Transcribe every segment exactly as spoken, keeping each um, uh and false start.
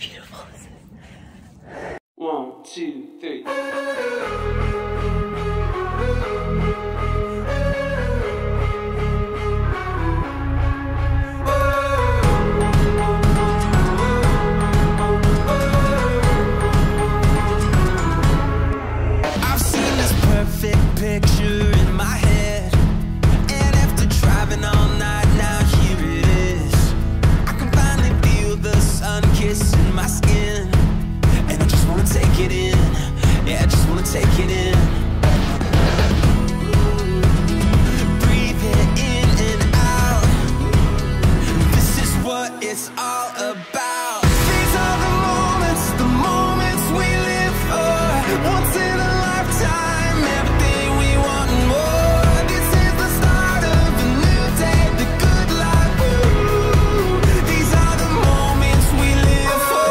beautiful is this? One, two, three. I've seen this perfect picture in my head, and after driving all night, now here it is. I can finally feel the sun kissing my skin, and I just wanna take it in. Yeah, I just wanna take it in. Breathe it in and out. This is what it's all about. These are the moments, the moments we live for. Once in a lifetime, everything we want and more. This is the start of a new day, the good life. Ooh, these are the moments we live for.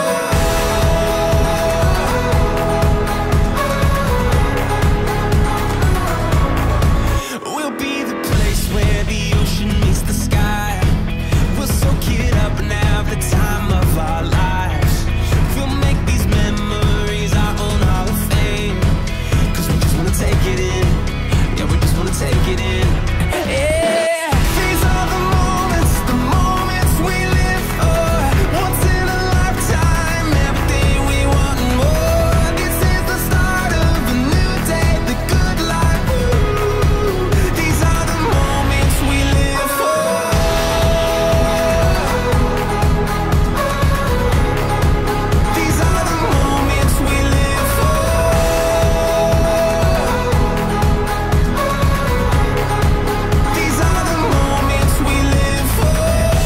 We'll be the place where the ocean meets the sky. We'll soak it up and have the time of our lives. We'll make these memories our own Hall of Fame, 'cause we just wanna take it in. Yeah, we just wanna take it in. Yeah, these are the moments, the moments we live for. Once in a lifetime, everything we want and more. This is the start of a new day, the good life. Ooh, these are the moments we live for. These are the moments we live for. These are the moments we live for.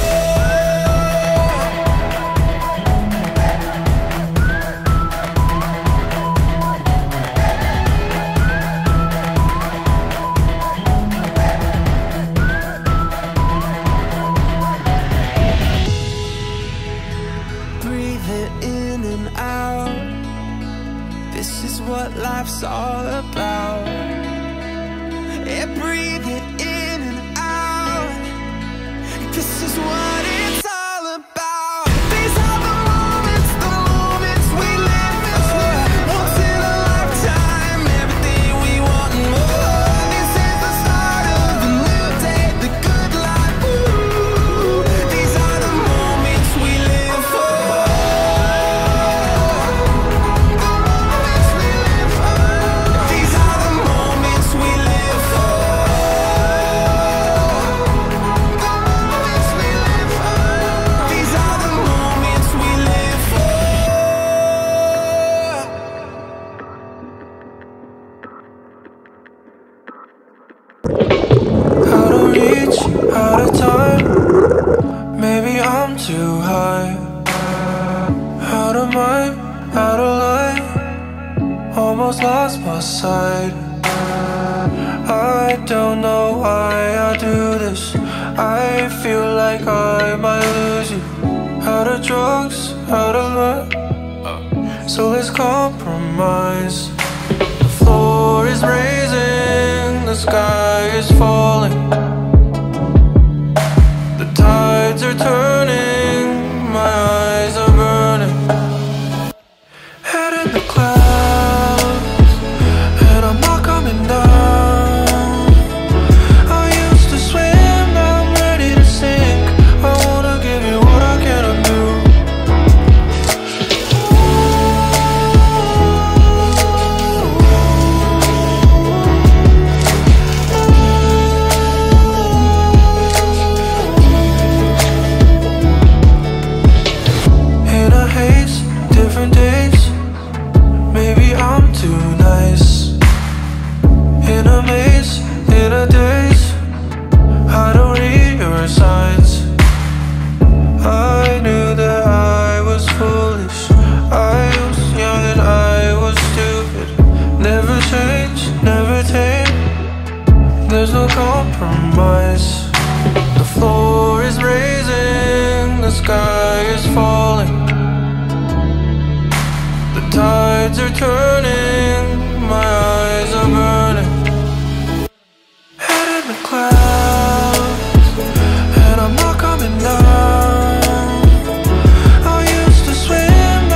Breathe it in and out. This is what life's all about. Yeah, breathe it in and out. This is what it's all about. These are the moments, the moments we live for. Once in a lifetime, everything we want and more. This is the start of a new day, the good life. Ooh, these are the moments we live for. The moments we live for. These are the moments we live for. The moments we live for. These are the moments we live for. Out of reach, out of time. Maybe I'm too high. Out of mind, out of line. Almost lost my sight. I don't know why I do this. I feel like I might lose you. Out of drugs, out of luck. So let's compromise. The floor is raising, the sky is falling. The tides are turning, my eyes are burning. Head in the clouds, and I'm not coming down. I used to swim, now I'm ready to sink. I wanna give you what I can't undo. In a haze, different days. Maybe I'm too nice. In a maze, in a daze. I don't read your signs. I knew that I was foolish. I was young and I was stupid. Never change, never tame. There's no compromise. The floor is raising, the sky is falling. The tides are turning, my eyes are burning. Head in the clouds, and I'm not coming down. I used to swim,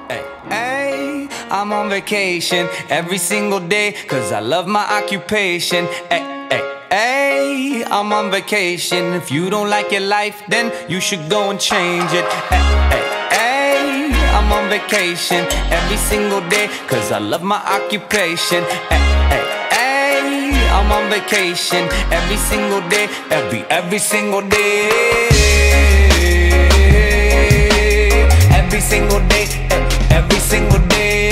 Hey, hey, I'm on vacation every single day, cause I love my occupation. Hey, hey, hey, I'm on vacation. If you don't like your life, then you should go and change it. Hey, hey, hey, I'm on vacation every single day, cause I love my occupation. Hey, hey, hey, I'm on vacation every single day, every, every single day. Every single day, every single day,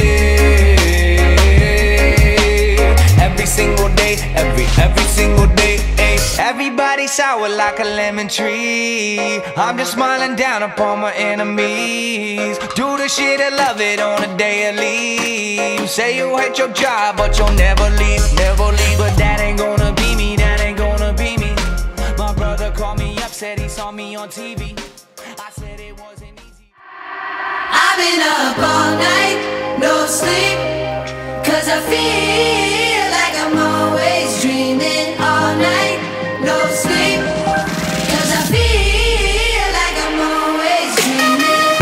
every single day, every, every single day. Everybody sour like a lemon tree. I'm just smiling down upon my enemies. Do the shit and love it on a daily. You say you hate your job, but you'll never leave, never leave. But that ain't gonna be me, that ain't gonna be me. My brother called me up, said he saw me on T V. I said it wasn't easy. I've been up all night, no sleep, cause I feel like I'm always dreaming. All night, no sleep, cause I feel like I'm always dreaming.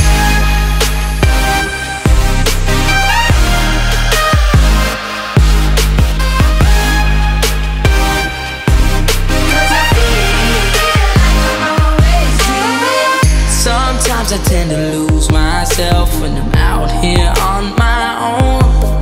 Cause I feel like I'm always dreaming. Sometimes I tend to lose myself when I'm out here on my own.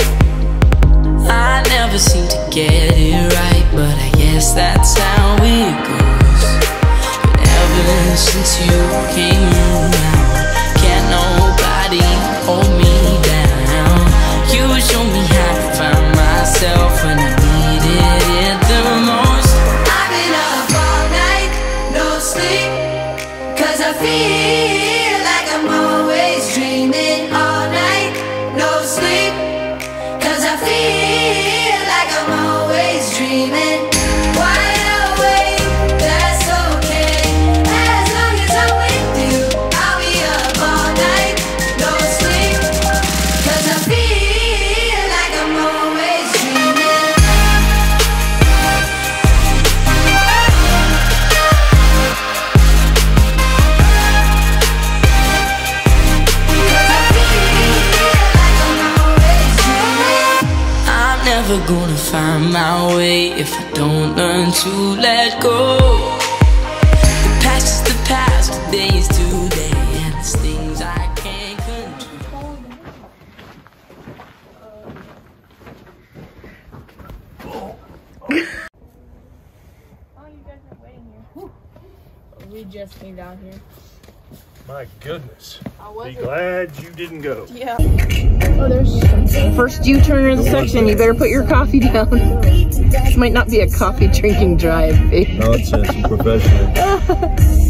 I never seem to get it right, but I guess that's how it goes. But ever since you came around, can't nobody hold me down. You showed me how to find myself when I needed it the most. I've been up all night, no sleep, cause I feel like I'm always dreaming. All night, no sleep, cause I feel like I'm always dreaming. Wide awake, that's okay, as long as I'm with you. I'll be up all night, no sleep, cause I feel like I'm always dreaming. I'm never gonna find my way if I don't learn to let go. The past is the past, today is today, and there's things I can't control. Oh, you guys are waiting here. Whew. We just came down here. My goodness. I was Be glad you didn't go. Yeah. Oh, there's first U-turn in the section. You better put your coffee down. This might not be a coffee drinking drive. Nonsense, I'm professional.